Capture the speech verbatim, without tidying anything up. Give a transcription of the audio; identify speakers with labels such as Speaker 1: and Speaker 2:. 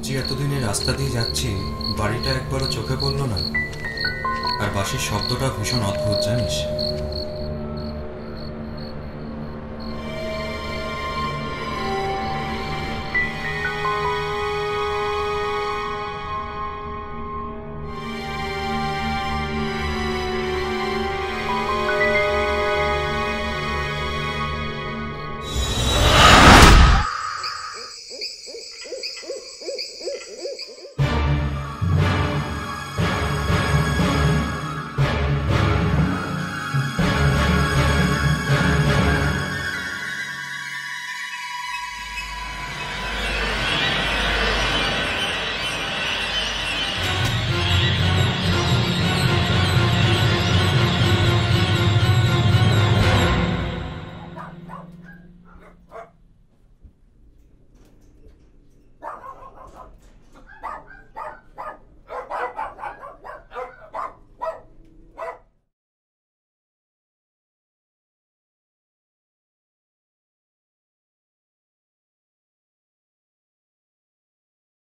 Speaker 1: ভাবছি এতদিনে রাস্তা দিয়ে যাচ্ছি, বাড়িটা একবারও চোখে পড়লো না। আর বাঁশির শব্দটা ভীষণ অদ্ভুত, জানিস?